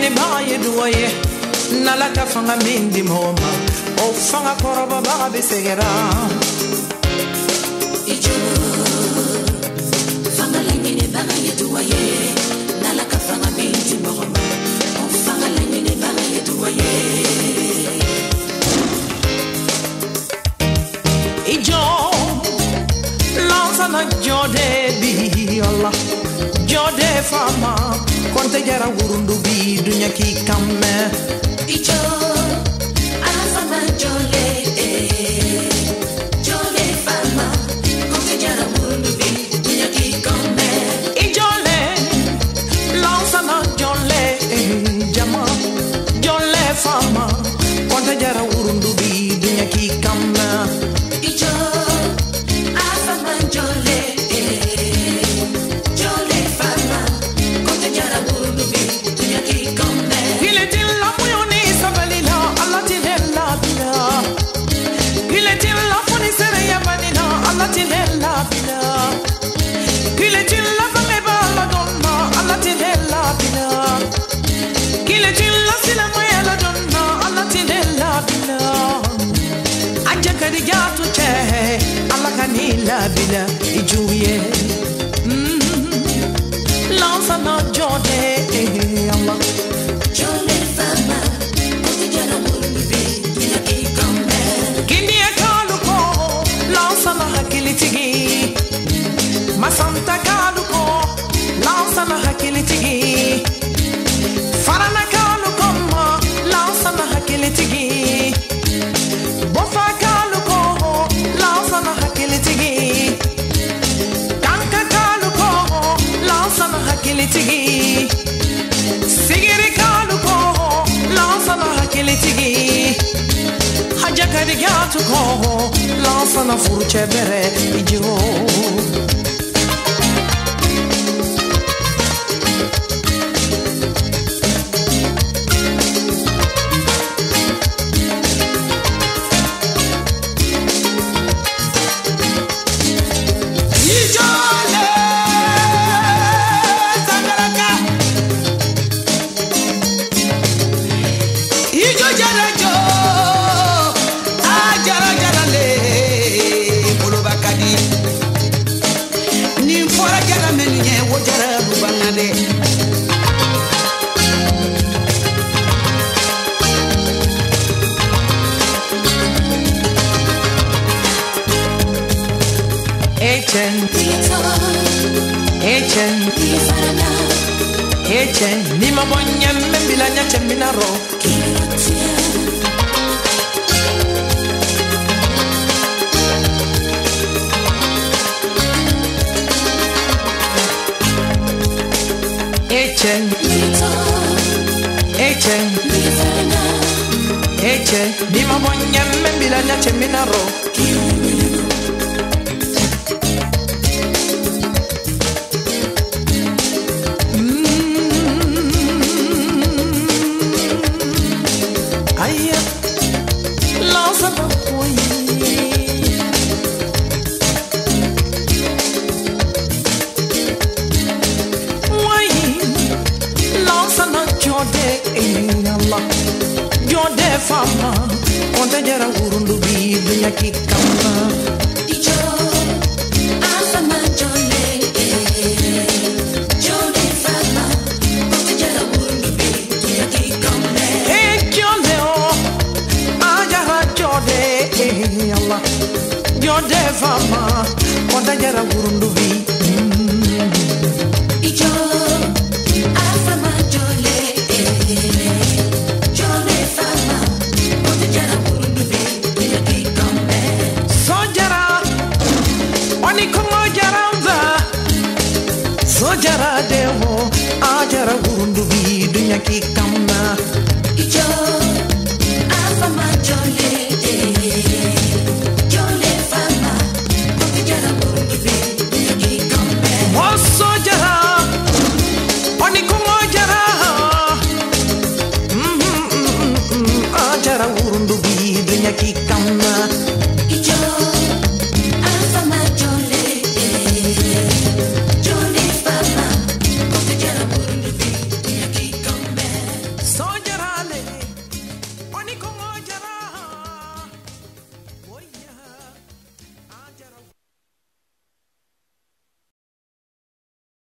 langini baye duwaye nalaka fanga mindi moma o fanga koroba baga besegera ijo fanga langini baye duwaye nalaka fanga mindi moma o fanga langini baye duwaye ijo lanza na jode bi Allah jode fama konte jara wurundu bi dunya ki kamme ijo ala fama jole jole fama konte jara wurundu bi dunya ki kamme ijole lanza na jole jama jole fama konte jara wurundu bi dunya ki kamme ijo ala fama jole la bila ijuye lanza na jode Allah jole fama konte jara wurundu bi dunya ki kamme kindi akaluko lanza na hakilitigi masanta kaluko lanza na hakilitigi farana kaluko ma lanza na hakilitigi bofa kaluko lanza na hakilitigi hakilitigi sigiri kaluko lansa na hakilitigi haja kadigatu ko lansa na furuche bere ijo Echen ni mabonya mbila nyache minaro Echen ni mabonya mbila nyache minaro jode fama konte jara wurundu bi dunya ki kama ijo afama jole jole fama konte jara wurundu bi dunya ki kama jole o ajara jode Allah jode fama konte jara wurundu bi ijo afama jole Sojara dewo ajara wurundu bi dunya ki kamna ijo afama jole jole fama konte jara wurundu bi dunya ki kamna sojara oni komo jara ajara wurundu bi dunya ki kamna